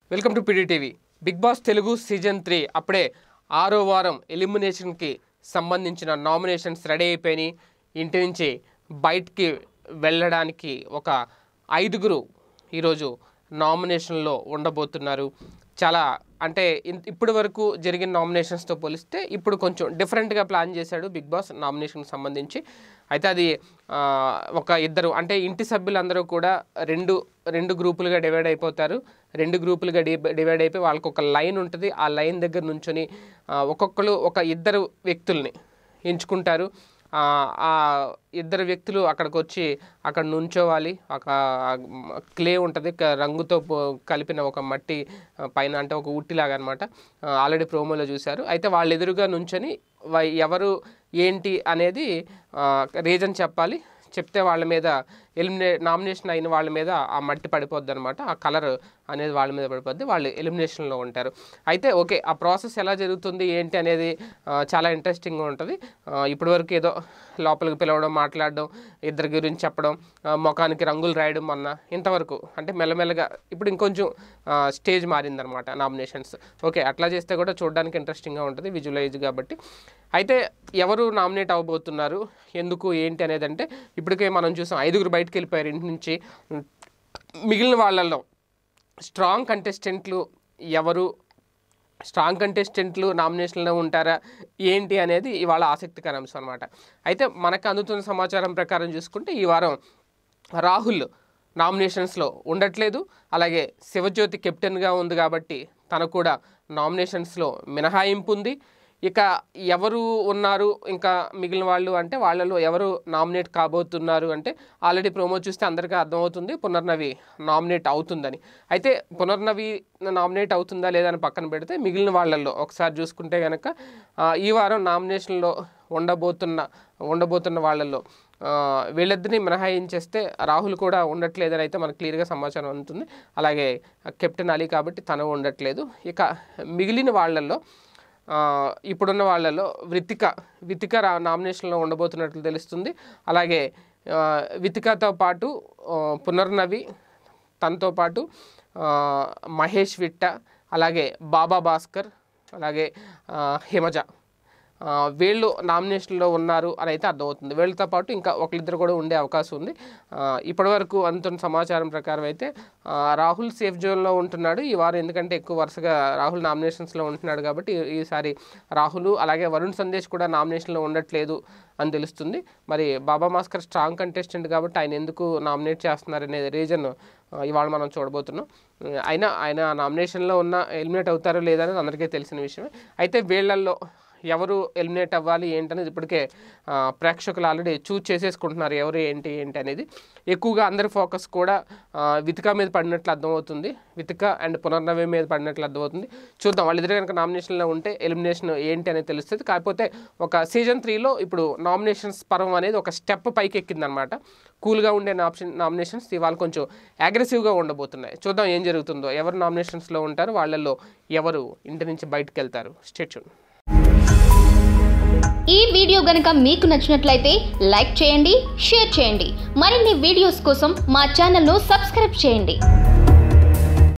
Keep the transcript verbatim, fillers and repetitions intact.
Welcome to PDTV. Big boss Telugu season three అప్పుడే ఆరో వారం ఎలిమినేషన్కి సంబంధించిన నామినేషన్స్ రెడీ అయిపోయినాయి. ఇంటి నుంచి బయటికి వెళ్ళడానికి ఒక ఐదుగురు ఈరోజు నామినేషన్లో ఉండబోతున్నారు. చాలా అంటే ఇప్పటి వరకు జరిగిన నామినేషన్స్తో పోలిస్తే ఇప్పుడు కొంచెం డిఫరెంట్గా ప్లాన్ చేశాడు బిగ్ బాస్ నామినేషన్కి సంబంధించి. అయితే అది ఒక ఇద్దరు అంటే ఇంటి సభ్యులందరూ కూడా రెండు రెండు గ్రూపులుగా డివైడ్ అయిపోతారు. రెండు గ్రూపులుగా డి డివైడ్ అయిపోయి వాళ్ళకు ఒక లైన్ ఉంటుంది. ఆ లైన్ దగ్గర నుంచొని ఒక్కొక్కరు ఒక ఇద్దరు వ్యక్తుల్ని ఎంచుకుంటారు. ఆ ఇద్దరు వ్యక్తులు అక్కడికి వచ్చి అక్కడ నుంచోవాలి. ఒక క్లే ఉంటుంది, రంగుతో కలిపిన ఒక మట్టి పైన, అంటే ఒక ఉట్టిలాగా అనమాట. ఆల్రెడీ ప్రోమోలో చూశారు. అయితే వాళ్ళ ఎదురుగా నుంచొని ఎవరు ఏంటి అనేది రీజన్ చెప్పాలి. చెప్తే వాళ్ళ మీద ఎలిమినే నామినేషన్ అయిన వాళ్ళ మీద ఆ మట్టి పడిపోద్ది అనమాట. ఆ కలర్ అనేది వాళ్ళ మీద పడిపోద్ది, వాళ్ళు ఎలిమినేషన్లో ఉంటారు. అయితే ఓకే, ఆ ప్రాసెస్ ఎలా జరుగుతుంది ఏంటి అనేది చాలా ఇంట్రెస్టింగ్గా ఉంటుంది. ఇప్పటివరకు ఏదో లోపలికి పిలవడం, మాట్లాడడం, ఇద్దరి గురించి చెప్పడం, ముఖానికి రంగులు రాయడం అన్న ఇంతవరకు, అంటే మెల్లమెల్లగా ఇప్పుడు ఇంకొంచెం స్టేజ్ మారిందనమాట నామినేషన్స్. ఓకే, అట్లా చేస్తే కూడా చూడడానికి ఇంట్రెస్టింగ్గా ఉంటుంది, విజువలైజ్ కాబట్టి. అయితే ఎవరు నామినేట్ అవ్వబోతున్నారు, ఎందుకు ఏంటి అనేది అంటే ఇప్పటికే మనం చూసాం ఐదుగురు బయటకు వెళ్ళిపోయారు ఇంటి నుంచి. మిగిలిన వాళ్ళల్లో స్ట్రాంగ్ కంటెస్టెంట్లు ఎవరు, స్ట్రాంగ్ కంటెస్టెంట్లు నామినేషన్లో ఉంటారా ఏంటి అనేది ఇవాళ ఆసక్తికర అంశం అనమాట. అయితే మనకు అందుతున్న సమాచారం ప్రకారం చూసుకుంటే ఈ వారం రాహుల్ నామినేషన్స్లో ఉండట్లేదు. అలాగే శివజ్యోతి కెప్టెన్గా ఉంది కాబట్టి తనకు కూడా నామినేషన్స్లో మినహాయింపు ఉంది. ఇక ఎవరు ఉన్నారు ఇంకా మిగిలిన వాళ్ళు అంటే వాళ్ళలో ఎవరు నామినేట్ కాబోతున్నారు అంటే ఆల్రెడీ ప్రోమో చూస్తే అందరికీ అర్థమవుతుంది పునర్నవి నామినేట్ అవుతుందని. అయితే పునర్నవి నామినేట్ అవుతుందా లేదా అని పక్కన పెడితే మిగిలిన వాళ్ళల్లో ఒకసారి చూసుకుంటే కనుక ఈ వారం నామినేషన్లో ఉండబోతున్న ఉండబోతున్న వాళ్ళల్లో వీళ్ళిద్దరిని మినహాయించేస్తే రాహుల్ కూడా ఉండట్లేదని అయితే మనకు క్లియర్గా సమాచారం అందుతుంది. అలాగే కెప్టెన్ అలీ కాబట్టి తను ఉండట్లేదు. ఇక మిగిలిన వాళ్ళల్లో ఇప్పుడున్న వాళ్ళలో వితిక వితిక నామినేషన్లో ఉండబోతున్నట్లు తెలుస్తుంది. అలాగే వితికతో పాటు పునర్నవి, తనతో పాటు మహేష్ విట్ట, అలాగే బాబా భాస్కర్, అలాగే హిమజ, వీళ్ళు నామినేషన్లో ఉన్నారు అని అయితే అర్థమవుతుంది. వీళ్ళతో పాటు ఇంకా ఒకరిద్దరు కూడా ఉండే అవకాశం ఉంది. ఇప్పటివరకు అందుతున్న సమాచారం ప్రకారం అయితే రాహుల్ సేఫ్ జోన్లో ఉంటున్నాడు ఈ వారం, ఎందుకంటే ఎక్కువ వరుసగా రాహుల్ నామినేషన్స్లో ఉంటున్నాడు కాబట్టి ఈసారి రాహుల్ అలాగే వరుణ్ సందేశ్ కూడా నామినేషన్లో ఉండట్లేదు అని తెలుస్తుంది. మరి బాబా భాస్కర్ స్ట్రాంగ్ కంటెస్టెంట్ కాబట్టి ఆయన ఎందుకు నామినేట్ చేస్తున్నారు అనేది రీజన్ ఇవాళ మనం చూడబోతున్నాం. అయినా ఆయన నామినేషన్లో ఉన్న ఎలిమినేట్ అవుతారో లేదనేది అందరికీ తెలిసిన విషయమే. అయితే వీళ్ళల్లో ఎవరు ఎలిమినేట్ అవ్వాలి ఏంటనేది ఇప్పటికే ప్రేక్షకులు ఆల్రెడీ చూజ్ చేసేసుకుంటున్నారు ఎవరు ఏంటి ఏంటి అనేది. ఎక్కువగా అందరి ఫోకస్ కూడా వితిక మీద పడినట్లు అర్థమవుతుంది. వితిక అండ్ పునర్నవి మీద పడినట్లు అర్థమవుతుంది. చూద్దాం, వాళ్ళిద్దరు కనుక నామినేషన్లో ఉంటే ఎలిమినేషన్ ఏంటి అనేది తెలుస్తుంది. కాకపోతే ఒక సీజన్ త్రీలో ఇప్పుడు నామినేషన్స్ పర్వం అనేది ఒక స్టెప్ పైకి ఎక్కిందనమాట. కూల్గా ఉండే ఆప్షన్ నామినేషన్స్ ఇవాళ కొంచెం అగ్రెసివ్గా ఉండబోతున్నాయి. చూద్దాం ఏం జరుగుతుందో, ఎవరు నామినేషన్స్లో ఉంటారు, వాళ్ళల్లో ఎవరు ఇంటి నుంచి బయటకు వెళ్తారు. Stay tune. ఈ వీడియో గనుక మీకు నచ్చినట్లయితే లైక్ చేయండి, షేర్ చేయండి. మరిన్ని వీడియోస్ కోసం మా ఛానల్ను సబ్స్క్రైబ్ చేయండి.